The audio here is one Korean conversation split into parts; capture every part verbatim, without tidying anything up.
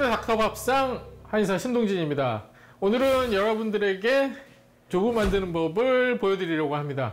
오늘의 닥터밥상 한의사 신동진입니다. 오늘은 여러분들에게 두부 만드는 법을 보여드리려고 합니다.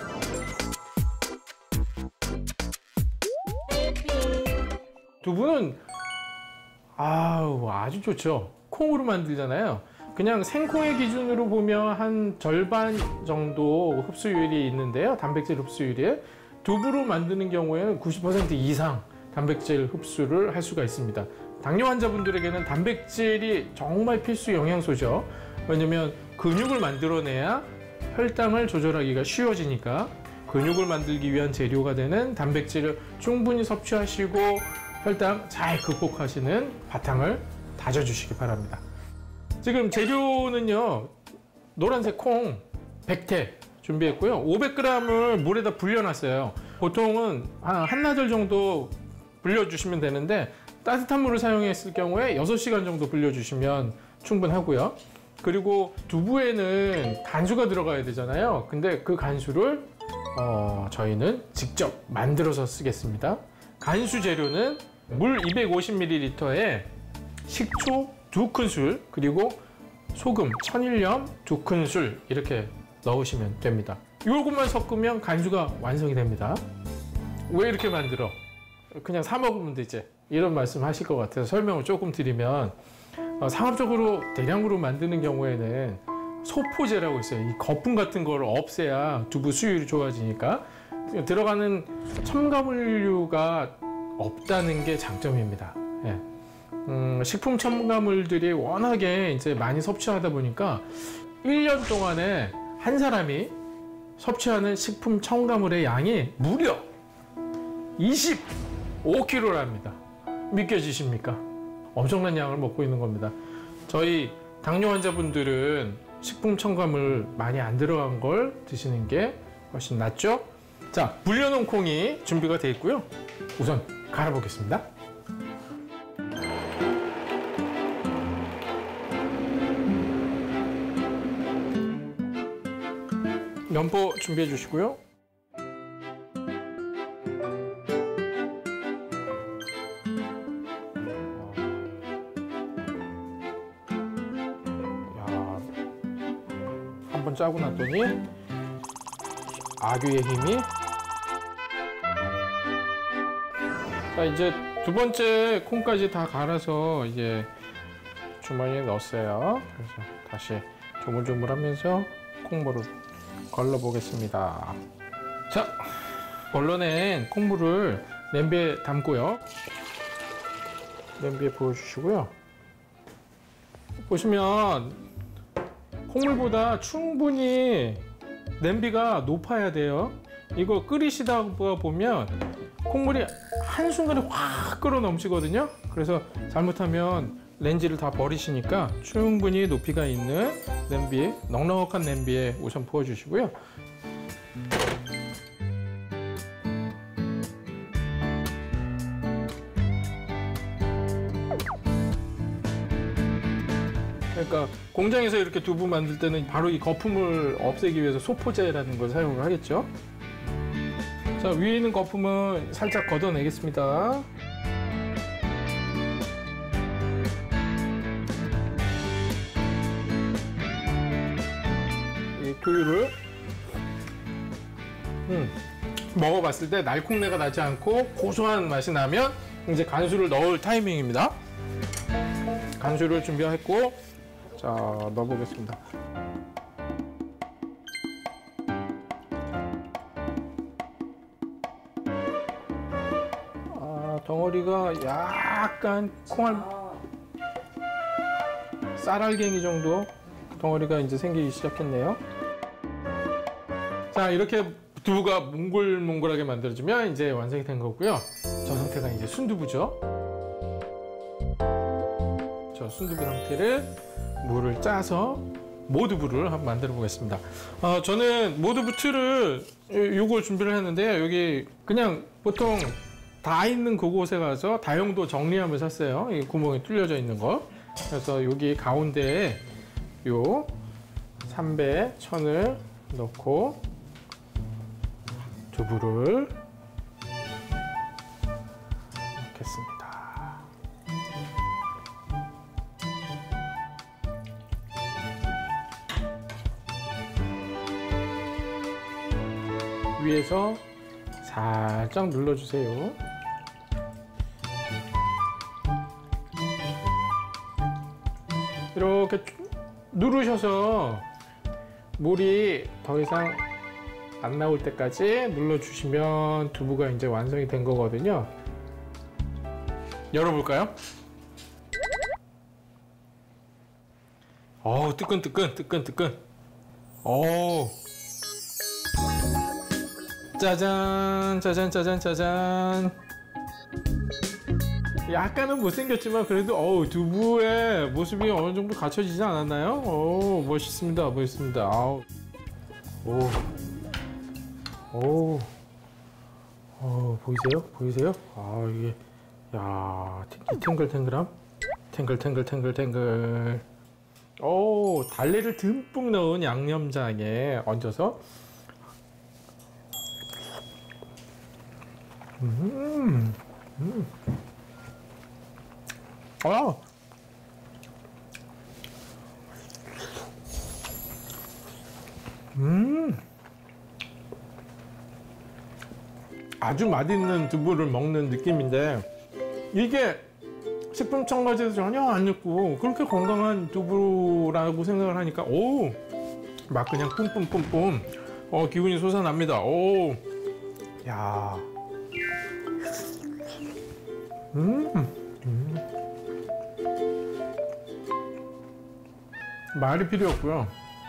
두부는 아우 아주 좋죠. 콩으로 만들잖아요. 그냥 생콩의 기준으로 보면 한 절반 정도 흡수율이 있는데요. 단백질 흡수율이. 두부로 만드는 경우에는 구십 퍼센트 이상 단백질 흡수를 할 수가 있습니다. 당뇨 환자분들에게는 단백질이 정말 필수 영양소죠. 왜냐면 근육을 만들어내야 혈당을 조절하기가 쉬워지니까 근육을 만들기 위한 재료가 되는 단백질을 충분히 섭취하시고 혈당 잘 극복하시는 바탕을 다져주시기 바랍니다. 지금 재료는요, 노란색 콩 백 태 준비했고요. 오백 그램을 물에다 불려놨어요. 보통은 한 한나절 정도 불려주시면 되는데 따뜻한 물을 사용했을 경우에 여섯 시간 정도 불려주시면 충분하고요. 그리고 두부에는 간수가 들어가야 되잖아요. 근데 그 간수를 어, 저희는 직접 만들어서 쓰겠습니다. 간수 재료는 물 이백오십 밀리리터에 식초 두 큰술 그리고 소금 천일염 두 큰술 이렇게 넣으시면 됩니다. 이것만 섞으면 간수가 완성이 됩니다. 왜 이렇게 만들어? 그냥 사 먹으면 되지. 이런 말씀 하실 것 같아서 설명을 조금 드리면 어, 상업적으로 대량으로 만드는 경우에는 소포제라고 있어요. 이 거품 같은 걸 없애야 두부 수율이 좋아지니까 들어가는 첨가물류가 없다는 게 장점입니다. 예. 음, 식품 첨가물들이 워낙에 이제 많이 섭취하다 보니까 일 년 동안에 한 사람이 섭취하는 식품 첨가물의 양이 무려 이십오 킬로그램입니다. 믿겨지십니까? 엄청난 양을 먹고 있는 겁니다. 저희 당뇨 환자분들은 식품 첨가물 많이 안 들어간 걸 드시는 게 훨씬 낫죠? 자, 불려놓은 콩이 준비가 되어 있고요. 우선 갈아보겠습니다. 면포 준비해 주시고요. 한번 짜고 났더니 아귀의 힘이. 자, 이제 두 번째 콩까지 다 갈아서 이제 주머니에 넣었어요. 그래서 다시 조물조물하면서 콩물을 걸러 보겠습니다. 자, 걸러낸 콩물을 냄비에 담고요. 냄비에 부어주시고요. 보시면 콩물보다 충분히 냄비가 높아야 돼요. 이거 끓이시다 보면 콩물이 한순간에 확 끓어 넘치거든요. 그래서 잘못하면 렌즈를 다 버리시니까 충분히 높이가 있는 냄비, 넉넉한 냄비에 우선 부어주시고요. 그러니까 공장에서 이렇게 두부 만들 때는 바로 이 거품을 없애기 위해서 소포제라는 걸 사용을 하겠죠. 자, 위에 있는 거품은 살짝 걷어내겠습니다. 이 두유를 음, 먹어봤을 때 날콩내가 나지 않고 고소한 맛이 나면 이제 간수를 넣을 타이밍입니다. 간수를 준비했고, 자, 넣어보겠습니다. 아, 덩어리가 약간 콩알 쌀알갱이 정도 덩어리가 이제 생기기 시작했네요. 자, 이렇게 두부가 몽글몽글하게 만들어지면 이제 완성이 된 거고요. 저 상태가 이제 순두부죠. 저 순두부 상태를 물을 짜서 모두부를 한번 만들어 보겠습니다. 어, 저는 모두부 틀을 요걸 준비를 했는데요. 여기 그냥 보통 다 있는 그곳에 가서 다용도 정리함을 샀어요. 이 구멍이 뚫려져 있는 거. 그래서 여기 가운데에 요 삼배 천을 넣고 두부를 넣겠습니다. 위에서 살짝 눌러주세요. 이렇게 누르셔서 물이 더 이상 안 나올 때까지 눌러주시면 두부가 이제 완성이 된 거거든요. 열어볼까요? 어우, 뜨끈뜨끈 뜨끈뜨끈. 오, 짜잔 짜잔 짜잔 짜잔. 약간은 못생겼지만 그래도 어우, 두부의 모습이 어느 정도 갖춰지지 않았나요? 오, 멋있습니다 멋있습니다. 아우. 오, 오, 어, 보이세요? 보이세요? 아, 이게, 야, 이 탱글탱글함? 탱글탱글탱글탱글. 오, 달래를 듬뿍 넣은 양념장에 얹어서, 음, 음, 아, 음. 아주 맛있는 두부를 먹는 느낌인데, 이게 식품첨가제도 전혀 안 넣고 그렇게 건강한 두부라고 생각을 하니까 오, 맛 그냥 뿜뿜뿜뿜. 어, 기분이 솟아납니다. 오, 야, 음, 음. 말이 필요 없고요,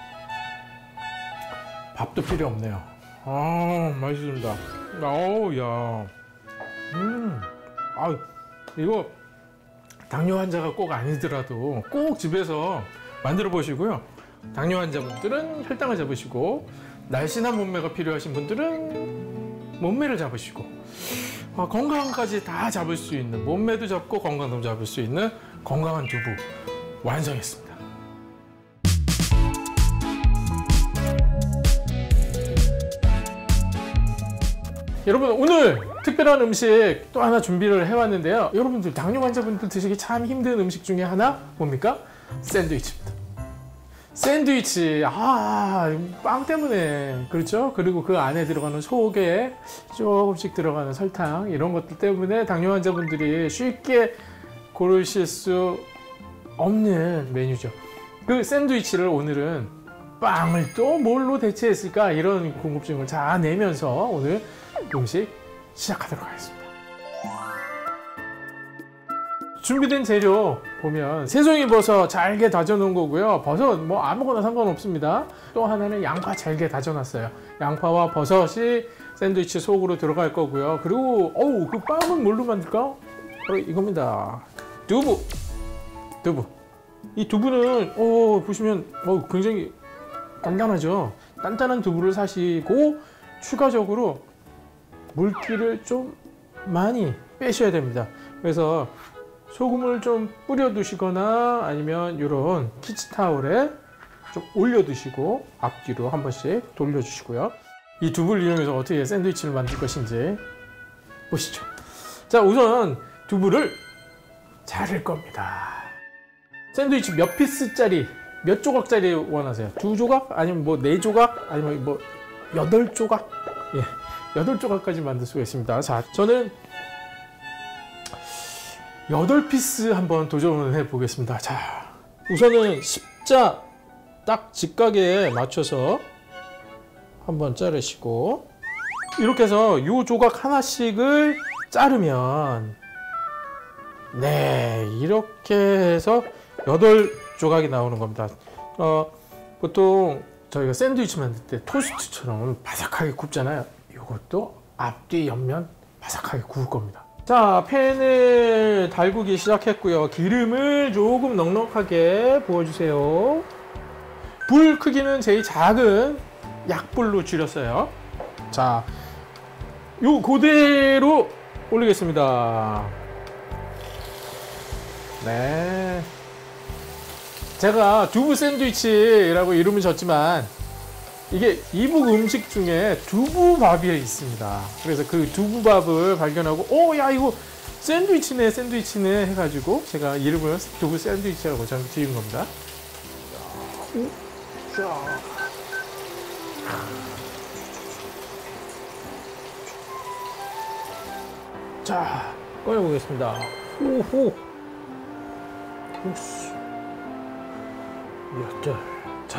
밥도 필요 없네요. 아, 맛있습니다. 아우, 야, 음, 아, 이거 당뇨 환자가 꼭 아니더라도 꼭 집에서 만들어 보시고요. 당뇨 환자분들은 혈당을 잡으시고, 날씬한 몸매가 필요하신 분들은 몸매를 잡으시고, 어, 건강까지 다 잡을 수 있는, 몸매도 잡고 건강도 잡을 수 있는 건강한 두부 완성했습니다. 여러분, 오늘 특별한 음식 또 하나 준비를 해왔는데요. 여러분들, 당뇨 환자분들 드시기 참 힘든 음식 중에 하나 뭡니까? 샌드위치입니다. 샌드위치, 아, 빵 때문에, 그렇죠? 그리고 그 안에 들어가는 속에 조금씩 들어가는 설탕, 이런 것들 때문에 당뇨 환자분들이 쉽게 고르실 수 없는 메뉴죠. 그 샌드위치를 오늘은 빵을 또 뭘로 대체했을까, 이런 궁금증을 다 내면서 오늘 음식 시작하도록 하겠습니다. 준비된 재료 보면 새송이 버섯 잘게 다져 놓은 거고요. 버섯 뭐 아무거나 상관없습니다. 또 하나는 양파 잘게 다져 놨어요. 양파와 버섯이 샌드위치 속으로 들어갈 거고요. 그리고 어우, 그 빵은 뭘로 만들까? 바로 이겁니다. 두부. 두부. 이 두부는 어, 보시면 어, 굉장히 단단하죠. 단단한 두부를 사시고 추가적으로 물기를 좀 많이 빼셔야 됩니다. 그래서 소금을 좀 뿌려 두시거나 아니면 이런 키친타올에 좀 올려 두시고 앞뒤로 한 번씩 돌려 주시고요. 이 두부를 이용해서 어떻게 샌드위치를 만들 것인지 보시죠. 자, 우선 두부를 자를 겁니다. 샌드위치 몇 피스짜리, 몇 조각짜리 원하세요? 두 조각? 아니면 뭐 네 조각? 아니면 뭐 여덟 조각? 예, 여덟 조각까지 만들 수가 있습니다. 자, 저는 여덟 피스 한번 도전을 해 보겠습니다. 자, 우선은 십자 딱 직각에 맞춰서 한번 자르시고, 이렇게 해서 이 조각 하나씩을 자르면, 네, 이렇게 해서 여덟 조각이 나오는 겁니다. 어, 보통 저희가 샌드위치 만들 때 토스트처럼 바삭하게 굽잖아요. 이것도 앞뒤 옆면 바삭하게 구울 겁니다. 자, 팬을 달구기 시작했고요. 기름을 조금 넉넉하게 부어주세요. 불 크기는 제일 작은 약불로 줄였어요. 자, 요 그대로 올리겠습니다. 네, 제가 두부 샌드위치라고 이름을 줬지만 이게 이북 음식 중에 두부밥이 있습니다. 그래서 그 두부밥을 발견하고 오, 야, 이거 샌드위치네 샌드위치네 해가지고 제가 이름을 두부 샌드위치라고 저는 지은 겁니다. 자, 자, 꺼내보겠습니다. 오호. 오씨. 여덟. 자.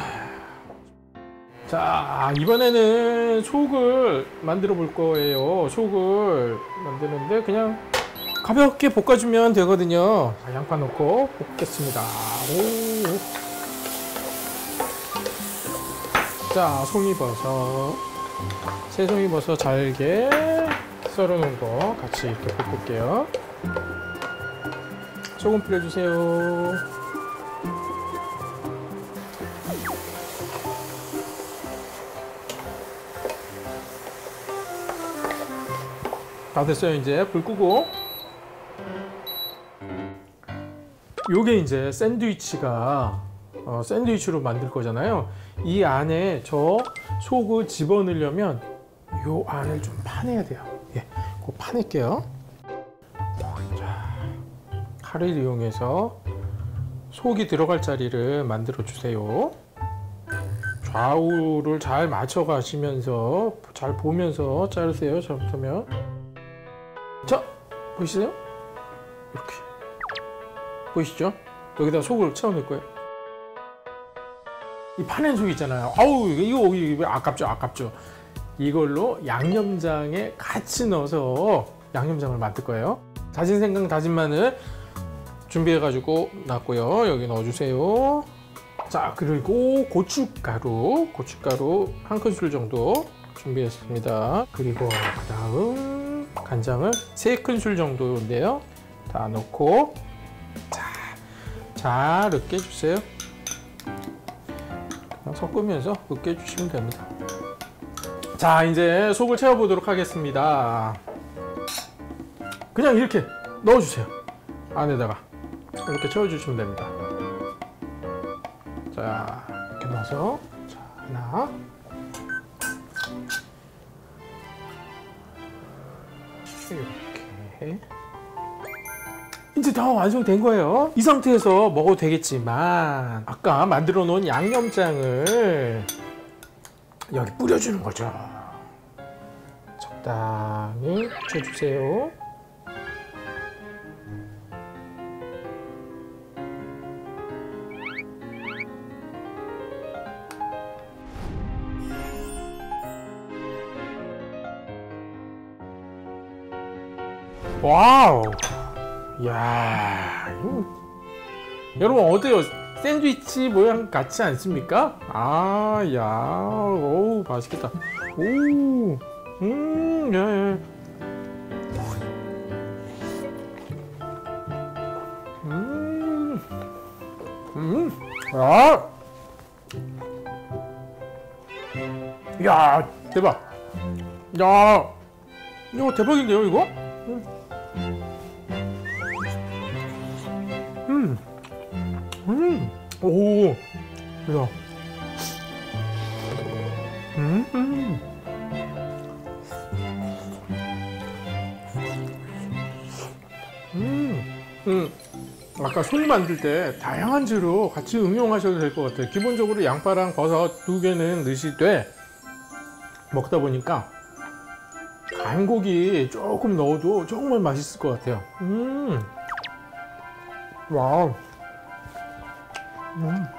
자, 이번에는 속을 만들어 볼 거예요. 속을 만드는데 그냥 가볍게 볶아주면 되거든요. 자, 양파 넣고 볶겠습니다. 오. 자, 송이버섯. 새송이버섯 잘게 썰어놓은 거 같이 이렇게 볶을게요. 소금 뿌려주세요. 다 됐어요. 이제 불 끄고. 요게 이제 샌드위치가 어, 샌드위치로 만들 거잖아요. 이 안에 저 속을 집어넣으려면 요 안을 좀 파내야 돼요. 예, 꼭 파낼게요. 자, 칼을 이용해서 속이 들어갈 자리를 만들어 주세요. 좌우를 잘 맞춰 가시면서 잘 보면서 자르세요. 잘못하면. 자, 보이시죠? 이렇게 보이시죠? 여기다 속을 채워 넣을 거예요. 이 파낸 속 있잖아요. 아우, 이거, 이거 아깝죠, 아깝죠. 이걸로 양념장에 같이 넣어서 양념장을 만들 거예요. 다진 생강, 다진 마늘 준비해가지고 놨고요. 여기 넣어주세요. 자, 그리고 고춧가루, 고춧가루 한 큰술 정도 준비했습니다. 그리고 그 다음 간장을 세 큰술 정도인데요. 다 넣고 자, 잘 으깨주세요. 그냥 섞으면서 으깨주시면 됩니다. 자, 이제 속을 채워보도록 하겠습니다. 그냥 이렇게 넣어주세요. 안에다가 이렇게 채워주시면 됩니다. 자, 이렇게 넣어서 자, 하나 이렇게 이제 다 완성된 거예요. 이 상태에서 먹어도 되겠지만 아까 만들어 놓은 양념장을 여기 뿌려주는 거죠. 적당히 붙여주세요. 와우! 이야, 이거... 여러분 어때요? 샌드위치 모양 같지 않습니까? 아, 야, 오, 맛있겠다. 오, 음, 야, 야. 음, 음, 아, 야, 대박. 야, 이거 대박인데요, 이거? 음, 음, 오, 야, 음, 음, 음, 음. 아까 속 만들 때 다양한 재료 같이 응용하셔도 될 것 같아요. 기본적으로 양파랑 버섯 두 개는 넣으시되 먹다 보니까 간고기 조금 넣어도 정말 맛있을 것 같아요. 음, 와우. 음.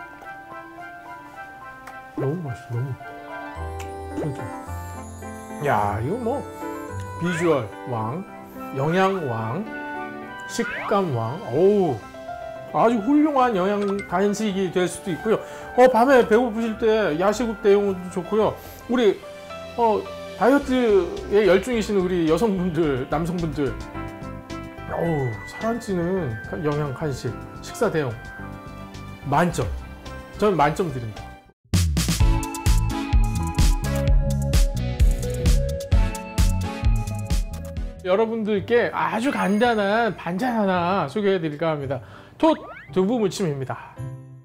너무 맛있어, 너무. 진짜. 야, 이거 뭐 비주얼 왕, 영양 왕, 식감 왕. 오, 아주 훌륭한 영양 간식이 될 수도 있고요. 어, 밤에 배고프실 때 야식 대용도 좋고요. 우리 어, 다이어트에 열중이신 우리 여성분들, 남성분들, 어우, 살안찌는 영양 간식, 식사 대용 만점. 저는 만점 드립니다. 여러분들께 아주 간단한 반찬 하나 소개해 드릴까 합니다. 톳 두부 무침입니다.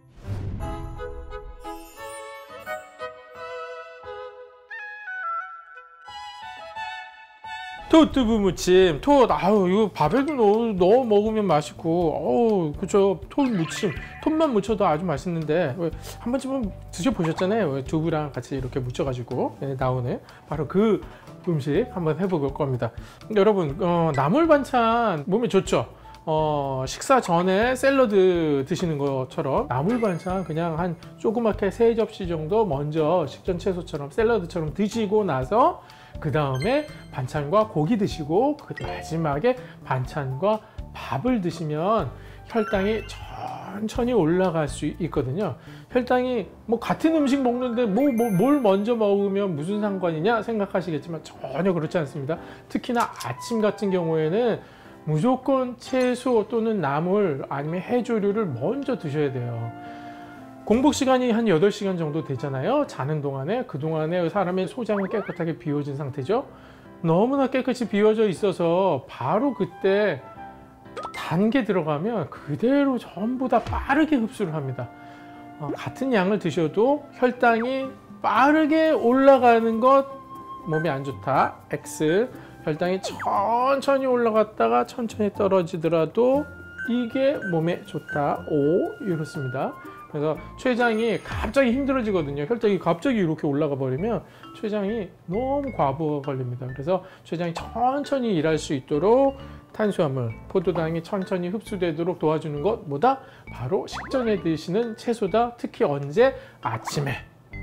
톳 두부 무침, 톳, 아유, 이거 밥에도 넣어, 넣어 먹으면 맛있고, 어우, 그쵸. 톳 무침, 톳만 무쳐도 아주 맛있는데, 한 번쯤은 드셔보셨잖아요. 두부랑 같이 이렇게 무쳐가지고 나오는 바로 그 음식 한번 해볼 겁니다. 여러분, 어, 나물 반찬 몸에 좋죠? 어, 식사 전에 샐러드 드시는 것처럼 나물 반찬 그냥 한 조그맣게 세 접시 정도 먼저 식전 채소처럼 샐러드처럼 드시고 나서 그 다음에 반찬과 고기 드시고 그 마지막에 반찬과 밥을 드시면 혈당이 천천히 올라갈 수 있거든요. 혈당이 뭐 같은 음식 먹는데 뭐, 뭐, 뭘 먼저 먹으면 무슨 상관이냐 생각하시겠지만 전혀 그렇지 않습니다. 특히나 아침 같은 경우에는 무조건 채소 또는 나물 아니면 해조류를 먼저 드셔야 돼요. 공복 시간이 한 여덟 시간 정도 되잖아요. 자는 동안에 그 동안에 사람의 소장은 깨끗하게 비워진 상태죠. 너무나 깨끗이 비워져 있어서 바로 그때 단 게 들어가면 그대로 전부 다 빠르게 흡수를 합니다. 어, 같은 양을 드셔도 혈당이 빠르게 올라가는 것 몸에 안 좋다. X. 혈당이 천천히 올라갔다가 천천히 떨어지더라도 이게 몸에 좋다. O. 이렇습니다. 그래서 췌장이 갑자기 힘들어지거든요. 혈당이 갑자기 이렇게 올라가 버리면 췌장이 너무 과부하 걸립니다. 그래서 췌장이 천천히 일할 수 있도록 탄수화물, 포도당이 천천히 흡수되도록 도와주는 것 뭐다? 바로 식전에 드시는 채소다. 특히 언제? 아침에.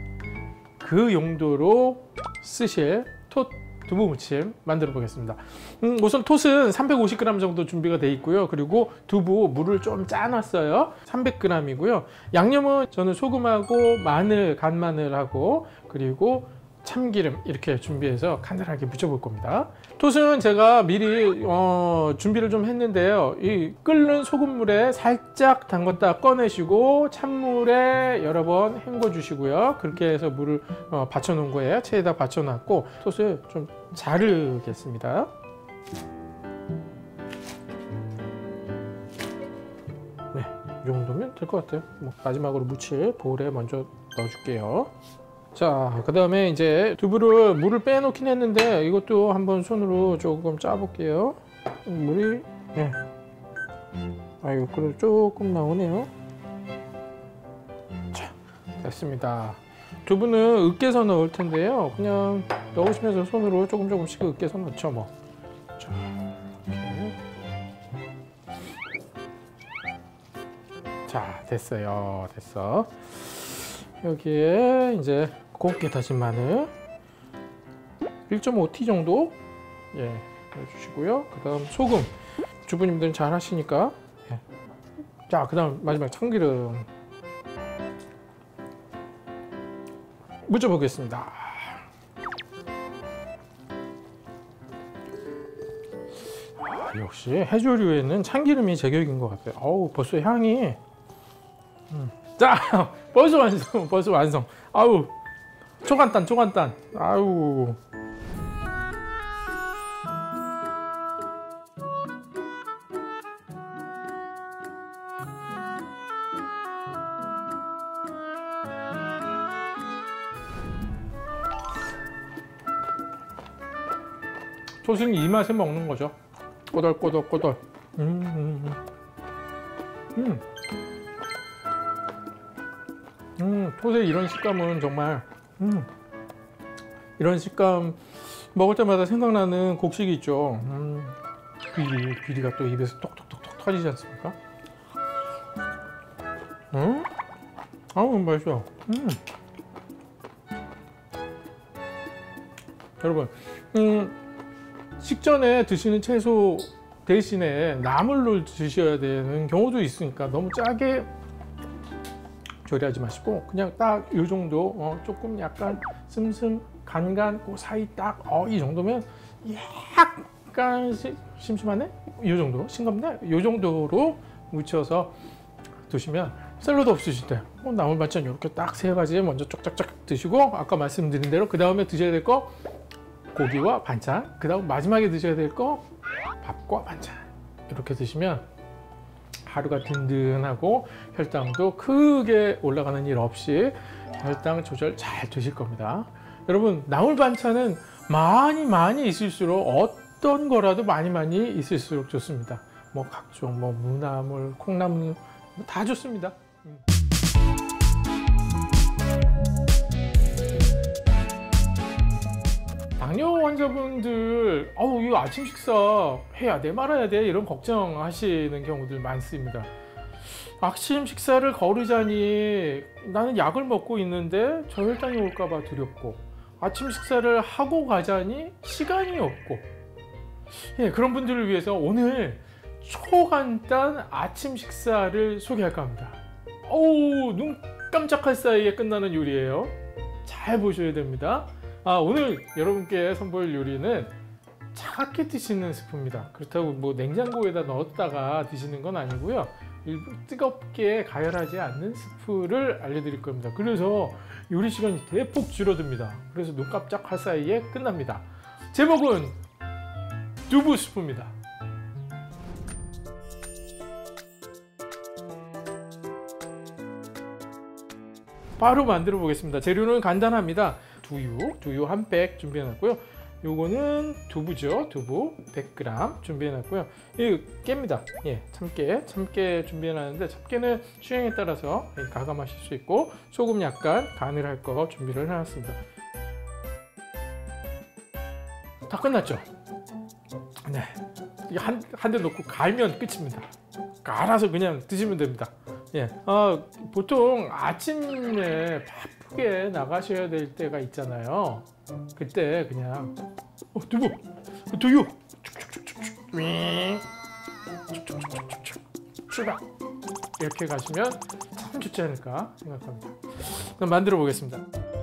그 용도로 쓰실 톳 두부 무침 만들어 보겠습니다. 음, 우선 톳은 삼백오십 그램 정도 준비가 되어 있고요. 그리고 두부 물을 좀 짜놨어요. 삼백 그램이고요. 양념은 저는 소금하고 마늘, 간 마늘하고 그리고 참기름 이렇게 준비해서 간단하게 무쳐볼 겁니다. 톳은 제가 미리 어, 준비를 좀 했는데요. 이 끓는 소금물에 살짝 담갔다 꺼내시고 찬물에 여러 번 헹궈 주시고요. 그렇게 해서 물을 어, 받쳐 놓은 거예요. 체에다 받쳐 놨고 톳을 좀 자르겠습니다. 네, 이 정도면 될 것 같아요. 뭐, 마지막으로 무칠 볼에 먼저 넣어줄게요. 자, 그 다음에 이제 두부를 물을 빼놓긴 했는데 이것도 한번 손으로 조금 짜 볼게요. 물이 네. 아이고 그래도 조금 나오네요. 자, 됐습니다. 두부는 으깨서 넣을 텐데요. 그냥 넣으시면서 손으로 조금 조금씩 으깨서 넣죠 뭐. 자, 이렇게. 자, 됐어요. 됐어. 여기에 이제 곱게 다진 마늘 일 점 오 티 정도 예, 넣어주시고요. 그 다음 소금 주부님들은 잘 하시니까 예. 자, 그 다음 마지막 참기름 묻혀보겠습니다. 아, 역시 해조류에는 참기름이 제격인 것 같아요. 어우, 벌써 향이 음. 자, 벌써 완성, 벌써 완성. 아우, 초간단, 초간단. 아우. 톳은 이 맛에 먹는 거죠. 꼬들꼬들꼬들. 음, 음, 음. 음. 음, 톳의 이런 식감은 정말 음, 이런 식감 먹을 때마다 생각나는 곡식이 있죠. 음, 귀리, 귀리가 또 입에서 톡톡톡톡 터지지 않습니까? 음? 아우, 맛있어. 음. 여러분, 음, 식전에 드시는 채소 대신에 나물로 드셔야 되는 경우도 있으니까 너무 짜게 조리하지 마시고 그냥 딱 이 정도 어, 조금 약간 슴슴 간간 그 사이 딱 어, 이 정도면 약간 시, 심심하네? 이 정도 싱겁네? 이 정도로 무쳐서 드시면 샐러드 없으실 때 어, 나물 반찬 이렇게 딱 세 가지 먼저 쫙쫙쫙 드시고 아까 말씀드린 대로 그 다음에 드셔야 될 거 고기와 반찬, 그 다음 마지막에 드셔야 될 거 밥과 반찬 이렇게 드시면 하루가 든든하고 혈당도 크게 올라가는 일 없이 혈당 조절 잘 되실 겁니다. 여러분, 나물 반찬은 많이 많이 있을수록 어떤 거라도 많이 많이 있을수록 좋습니다. 뭐 각종 뭐 무나물, 콩나물 다 좋습니다. 당뇨 환자분들 어우 이거 아침 식사 해야 돼 말아야 돼 이런 걱정하시는 경우들 많습니다. 아침 식사를 거르자니 나는 약을 먹고 있는데 저혈당이 올까 봐 두렵고, 아침 식사를 하고 가자니 시간이 없고, 예, 그런 분들을 위해서 오늘 초간단 아침 식사를 소개할까 합니다. 어우, 눈 깜짝할 사이에 끝나는 요리예요. 잘 보셔야 됩니다. 아, 오늘 여러분께 선보일 요리는 차갑게 드시는 스프입니다. 그렇다고 뭐 냉장고에다 넣었다가 드시는 건 아니고요. 일부 뜨겁게 가열하지 않는 스프를 알려드릴 겁니다. 그래서 요리 시간이 대폭 줄어듭니다. 그래서 눈 깜짝할 사이에 끝납니다. 제목은 두부 스프입니다. 바로 만들어 보겠습니다. 재료는 간단합니다. 두유, 두유 한 팩 준비해 놨고요. 요거는 두부죠. 두부 백 그램 준비해 놨고요. 이 깨입니다. 예, 참깨, 참깨 준비해 놨는데 참깨는 취향에 따라서 가감하실 수 있고, 소금 약간 간을 할 거 준비를 해 놨습니다. 다 끝났죠? 네, 한 한 대 넣고 갈면 끝입니다. 갈아서 그냥 드시면 됩니다. 예, 어, 보통 아침에 바쁘게 나가셔야 될 때가 있잖아요. 그때 그냥 어, 두부, 두유, 출발 이렇게 가시면 참 좋지 않을까 생각합니다. 그럼 만들어 보겠습니다.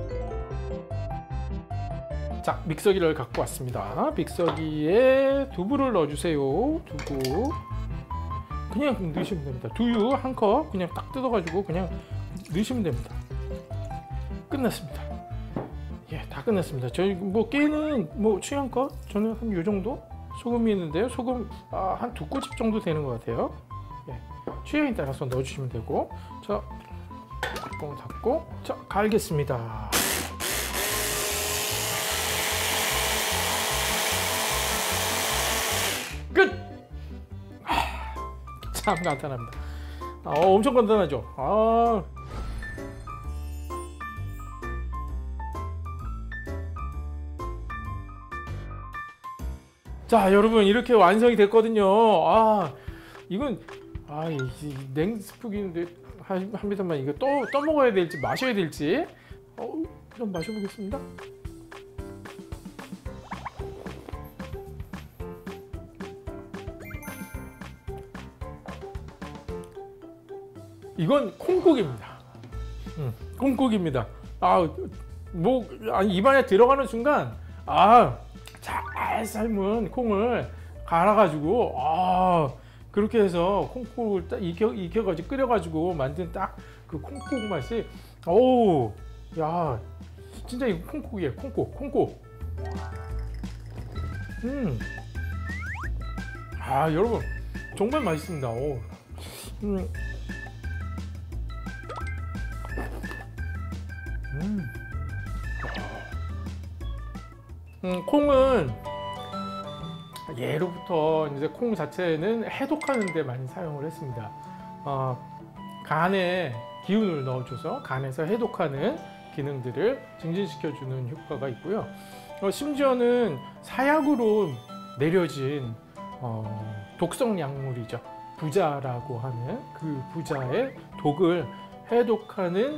자, 믹서기를 갖고 왔습니다. 믹서기에 두부를 넣어주세요. 두부 그냥 넣으시면 됩니다. 두유 한 컵 그냥 딱 뜯어가지고 그냥 넣으시면 됩니다. 끝났습니다. 예, 다 끝났습니다. 저희 뭐 깨는 뭐 취향껏 저는 한 요 정도 소금이 있는데요. 소금 아, 한 두 꼬집 정도 되는 것 같아요. 예, 취향에 따라서 넣어주시면 되고, 자, 뚜껑 닫고 자 갈겠습니다. 끝. 참 간단합니다. 아, 어, 엄청 간단하죠. 아. 자, 여러분 이렇게 완성이 됐거든요. 아, 이건 아, 이, 이 냉스프기인데 합니다만 이거 또 떠먹어야 될지 마셔야 될지 어, 좀 마셔보겠습니다. 이건 콩국입니다. 음, 콩국입니다. 아, 뭐 아니, 입안에 들어가는 순간 아, 잘 삶은 콩을 갈아가지고 아, 그렇게 해서 콩국을 딱 익혀 익혀가지고 끓여가지고 만든 딱 그 콩국 맛이 오, 야, 진짜 이거 콩국이에요. 콩국, 콩국. 음, 아, 여러분 정말 맛있습니다. 오, 음. 음. 음, 콩은 예로부터 이제 콩 자체는 해독하는 데 많이 사용을 했습니다. 어, 간에 기운을 넣어줘서 간에서 해독하는 기능들을 증진시켜주는 효과가 있고요. 어, 심지어는 사약으로 내려진 어, 독성 약물이죠. 부자라고 하는 그 부자의 독을 해독하는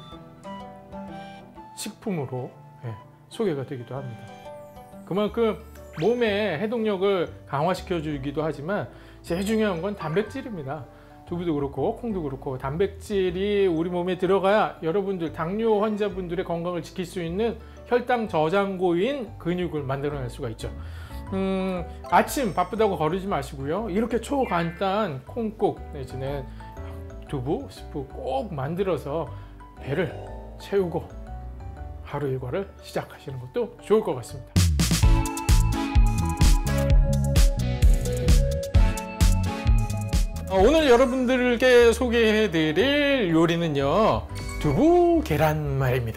식품으로 예, 소개가 되기도 합니다. 그만큼 몸의 해독력을 강화시켜 주기도 하지만 제일 중요한 건 단백질입니다. 두부도 그렇고 콩도 그렇고 단백질이 우리 몸에 들어가야 여러분들 당뇨 환자분들의 건강을 지킬 수 있는 혈당 저장고인 근육을 만들어낼 수가 있죠. 음, 아침 바쁘다고 거르지 마시고요. 이렇게 초간단 콩국 내지는 두부 스프 꼭 만들어서 배를 채우고 하루 일과를 시작하시는 것도 좋을 것 같습니다. 오늘 여러분들께 소개해 드릴 요리는요, 두부 계란말입니다.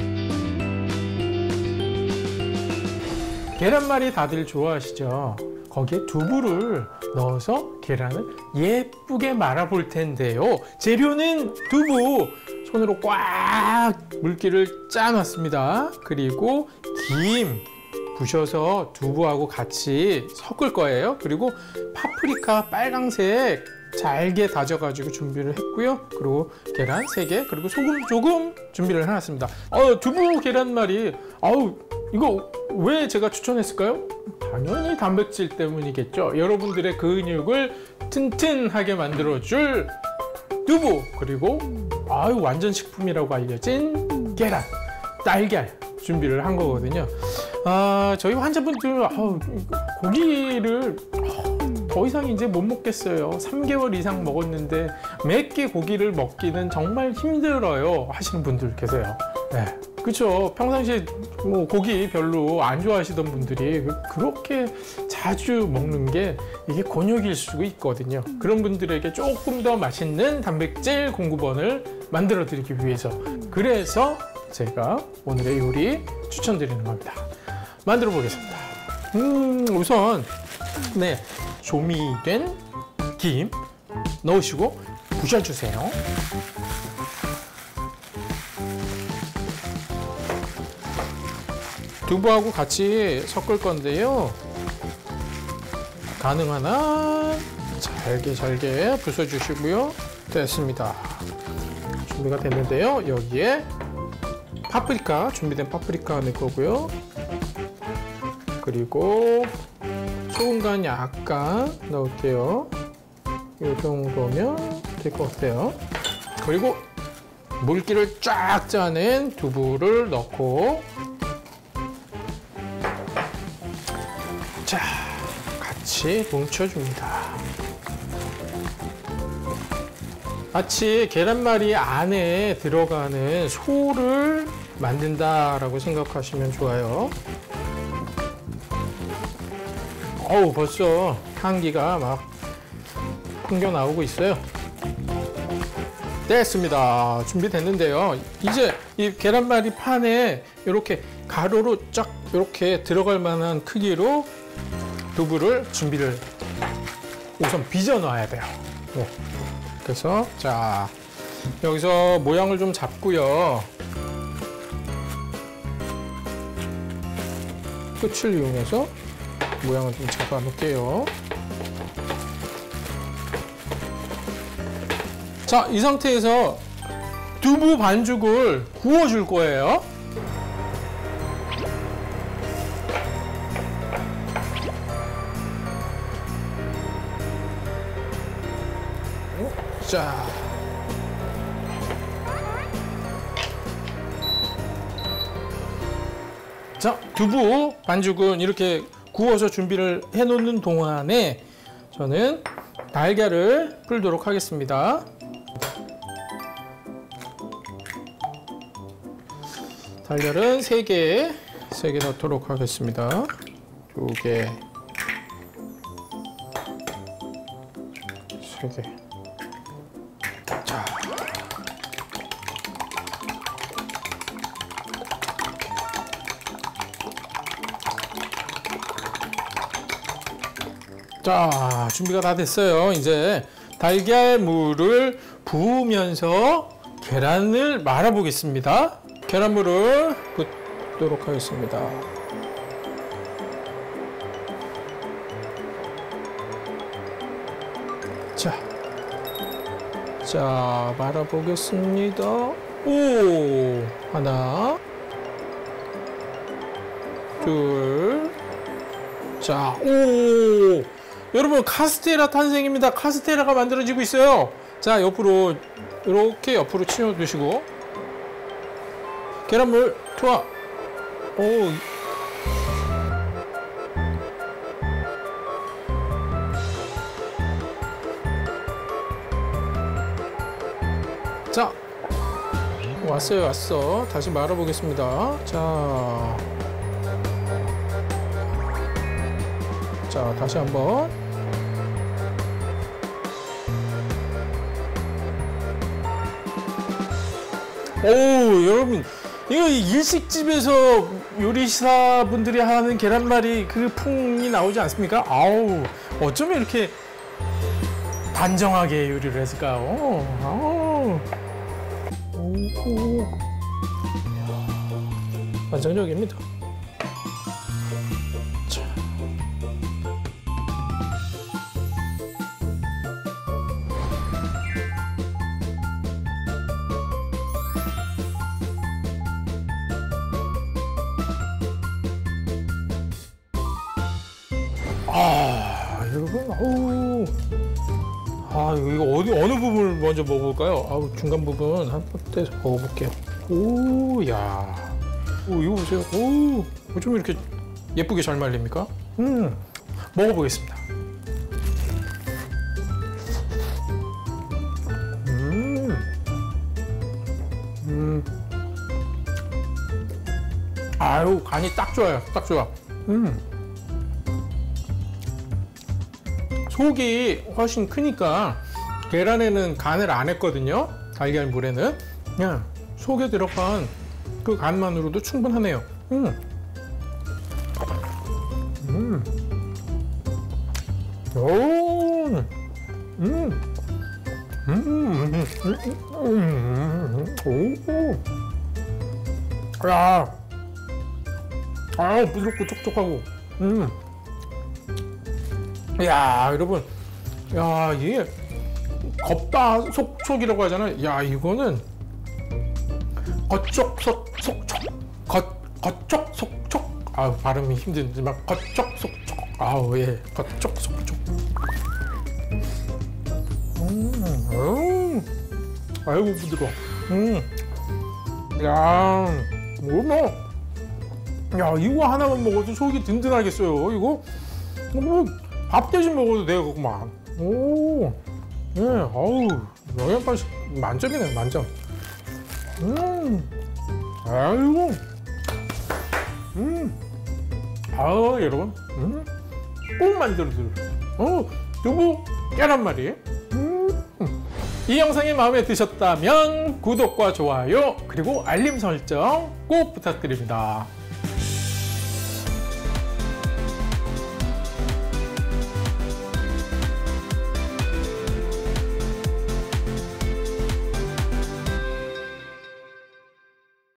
계란말이 다들 좋아하시죠? 거기에 두부를 넣어서 계란을 예쁘게 말아 볼 텐데요. 재료는 두부, 손으로 꽉 물기를 짜놨습니다. 그리고 김 부셔서 두부하고 같이 섞을 거예요. 그리고 파프리카 빨강색 잘게 다져가지고 준비를 했고요. 그리고 계란 세 개, 그리고 소금 조금 준비를 해놨습니다. 어, 두부 계란말이, 아우, 이거 왜 제가 추천했을까요? 당연히 단백질 때문이겠죠. 여러분들의 근육을 튼튼하게 만들어줄 두부, 그리고 아유, 완전 식품이라고 알려진 계란, 달걀 준비를 한 거거든요. 아, 저희 환자분들 아우, 고기를 더 이상 이제 못 먹겠어요. 삼 개월 이상 먹었는데 몇 개 고기를 먹기는 정말 힘들어요 하시는 분들 계세요. 네, 그렇죠. 평상시에 뭐 고기 별로 안 좋아하시던 분들이 그렇게 자주 먹는 게 이게 곤욕일 수 있거든요. 그런 분들에게 조금 더 맛있는 단백질 공급원을 만들어 드리기 위해서, 그래서 제가 오늘의 요리 추천드리는 겁니다. 만들어 보겠습니다. 음, 우선 네, 조미된 김 넣으시고 부셔주세요. 두부하고 같이 섞을 건데요. 가능한 한 잘게 잘게 부숴주시고요. 됐습니다. 준비가 됐는데요. 여기에 파프리카, 준비된 파프리카 넣을 거고요. 그리고 소금 간 약간 넣을게요. 이 정도면 될 것 같아요. 그리고 물기를 쫙 짜낸 두부를 넣고, 자, 같이 뭉쳐줍니다. 마치 계란말이 안에 들어가는 소를 만든다라고 생각하시면 좋아요. 어우, 벌써 향기가 막 풍겨 나오고 있어요. 됐습니다. 준비됐는데요. 이제 이 계란말이 판에 이렇게 가로로 쫙 이렇게 들어갈 만한 크기로 두부를 준비를 우선 빚어 놔야 돼요. 네. 그래서 자, 여기서 모양을 좀 잡고요. 끝을 이용해서 모양을 좀 잡아 놓을게요. 자, 이 상태에서 두부 반죽을 구워 줄 거예요. 자, 자, 두부 반죽은 이렇게 구워서 준비를 해 놓는 동안에 저는 달걀을 풀도록 하겠습니다. 달걀은 세 개, 세 개 넣도록 하겠습니다. 두 개, 세 개. 자, 자, 준비가 다 됐어요. 이제 달걀물을 부으면서 계란을 말아 보겠습니다. 계란물을 붓도록 하겠습니다. 자, 자, 말아 보겠습니다. 오, 하나, 둘, 자, 오, 여러분 카스테라 탄생입니다. 카스테라가 만들어지고 있어요. 자, 옆으로 이렇게 옆으로 치워 두시고 계란물 투하. 오, 자, 왔어요, 왔어. 다시 말아 보겠습니다. 자, 자, 다시 한번. 오, 여러분 이거 일식집에서 요리사분들이 하는 계란말이 그 풍이 나오지 않습니까? 아우, 어쩌면 이렇게 단정하게 요리를 했을까요? 아우. 오, 완성적입니다. 자. 아, 여러분, 어우. 아, 이거 어디, 어느 부분을 먼저 먹어볼까요? 아우, 중간 부분 한 번 떼서 먹어볼게요. 오, 야. 오, 이거 보세요. 오, 어쩜 이렇게 예쁘게 잘 말립니까? 음, 먹어보겠습니다. 음, 음. 아유, 간이 딱 좋아요. 딱 좋아. 음. 속이 훨씬 크니까 계란에는 간을 안 했거든요. 달걀물에는 그냥 속에 들어간 그 간만으로도 충분하네요. 음. 음. 오. 음. 음. 음. 음. 음. 오. 야. 아, 부드럽고 촉촉하고. 음. 야, 여러분, 야, 이게 겉바 속촉이라고 하잖아요. 야, 이거는 겉쪽 속 속촉, 겉 겉쪽 속촉. 아, 발음이 힘들지만 겉쪽 속촉. 아우, 예, 겉쪽 속촉. 음, 음, 아이고 부드러워. 음, 야, 뭐, 야, 이거 하나만 먹어도 속이 든든하겠어요. 이거 뭐. 밥 대신 먹어도 되겠구만. 오, 예, 어우, 영양가 만점이네, 만점. 음, 아이고, 음, 아우, 여러분, 음, 꼭 만들어드려. 어, 두부 계란말이. 음, 이 영상이 마음에 드셨다면 구독과 좋아요 그리고 알림 설정 꼭 부탁드립니다.